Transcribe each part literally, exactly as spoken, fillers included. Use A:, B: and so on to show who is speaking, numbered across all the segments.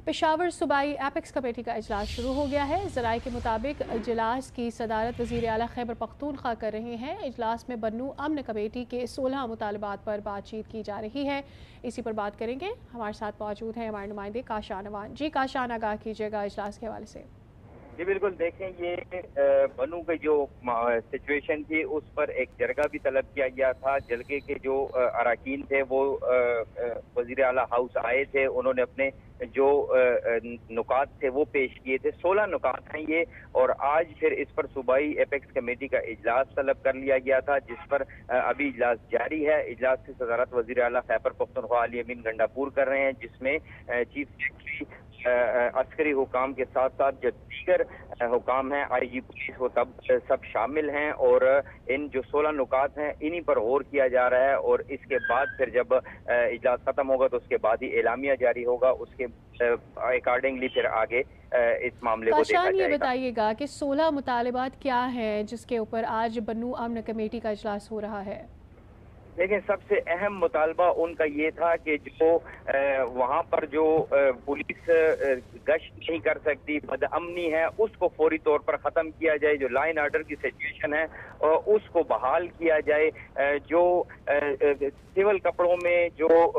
A: पेशावर सूबाई apex committee का इजलास शुरू हो गया है। ज़राए के मुताबिक इजलास की सदारत वज़ीर आला खैबर पख्तूनख्वा कर रहे हैं। इजलास में बन्नू अमन कमेटी के सोलह मुतालबात पर बातचीत की जा रही है। इसी पर बात करेंगे। हमारे साथ मौजूद हैं हमारे नुमाइंदे काशान अवान। जी काशान, आगाह कीजिएगा इजलास के हवाले से।
B: जी बिल्कुल, देखें ये बन्नू की जो सिचुएशन थी उस पर एक जरगा भी तलब किया गया था। जरगे के जो अराकीन थे वो वज़ीर आला हाउस आए थे, उन्होंने अपने जो नुकात थे वो पेश किए थे। सोलह नुकात हैं ये, और आज फिर इस पर सूबाई एपेक्स कमेटी का इजलास तलब कर लिया गया था, जिस पर अभी इजलास जारी है। इजलास की सदारत वज़ीर आला खैबर पख्तूनख्वा अमीन गंडापुर कर रहे हैं, जिसमें चीफ सेक्रेटरी अस्करी हुकाम के साथ साथ जो दीगर हुकाम हैं, आई जी पुलिस, वो तब सब शामिल हैं। और इन जो सोलह नुकात हैं इन्हीं पर गौर किया जा रहा है, और इसके बाद फिर जब इजलास खत्म होगा तो उसके बाद ही एलामिया जारी होगा। उसके अकॉर्डिंगली फिर आगे इस मामले को देखा जाएगा।
A: ये बताइएगा कि सोलह मुतालिबात क्या हैं जिसके ऊपर आज बन्नू अमन कमेटी का इजलास हो रहा है?
B: लेकिन सबसे अहम मुतालबा उनका ये था कि जो वहाँ पर जो पुलिस गश्त नहीं कर सकती, बदअमनी है, उसको फौरी तौर पर ख़त्म किया जाए। जो लाइन आर्डर की सिचुएशन है उसको बहाल किया जाए। जो सिविल कपड़ों में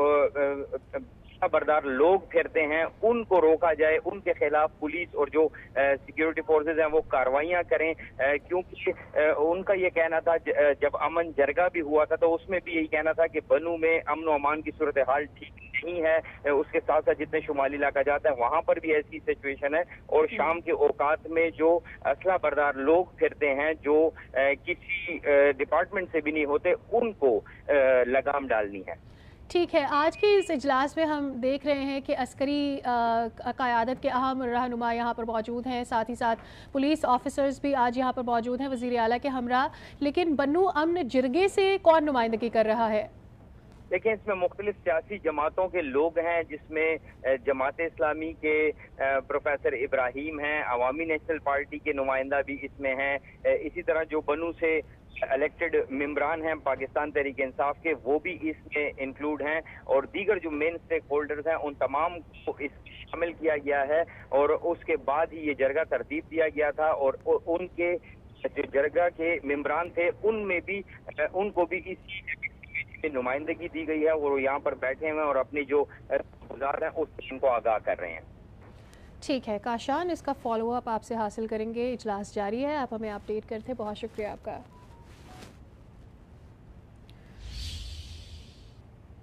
B: जो बरदार लोग फिरते हैं उनको रोका जाए, उनके खिलाफ पुलिस और जो सिक्योरिटी फोर्सेज हैं वो कार्रवाइयां करें, क्योंकि उनका ये कहना था जब अमन जरगा भी हुआ था तो उसमें भी यही कहना था कि बन्नू में अमन व अमान की सूरत हाल ठीक नहीं है। उसके साथ साथ जितने शुमाली इलाका जाता है वहां पर भी ऐसी सिचुएशन है, और शाम के औकात में जो असला बरदार लोग फिरते हैं जो किसी डिपार्टमेंट से भी नहीं होते, उनको लगाम डालनी है।
A: ठीक है, आज के इस इजलास में हम देख रहे हैं कि अस्करी क़यादत के अहम रहनुमा यहाँ पर मौजूद हैं, साथ ही साथ पुलिस ऑफिसर्स भी आज यहाँ पर मौजूद हैं वज़ीर आला के हमरा। लेकिन बन्नू अमन जिरगे से कौन नुमाइंदगी कर रहा है?
B: देखिए, इसमें मुख्तलिफ सियासी जमातों के लोग हैं, जिसमें जमात इस्लामी के प्रोफेसर इब्राहिम हैं, अवामी नेशनल पार्टी के नुमाइंदा भी इसमें हैं। इसी तरह जो बन्नू से इलेक्टेड मेंबरान हैं पाकिस्तान तहरीक इंसाफ के, वो भी इसमें इंक्लूड हैं, और दीगर जो मेन स्टेक होल्डर्स हैं उन तमाम को इसमें शामिल किया गया है। और उसके बाद ही ये जरगा तरतीब दिया गया था, और उनके जो जरगा के मेंबरान थे उनमें भी उनको भी इसी नुमाइंदगी दी गई है, वो यहाँ पर बैठे हुए हैं और अपनी जो गुजार हैं उससे इनको आगाह कर रहे हैं।
A: ठीक है काशान, इसका फॉलो अप आपसे हासिल करेंगे। इजलास जारी है, आप हमें अपडेट करते हैं। बहुत शुक्रिया आपका।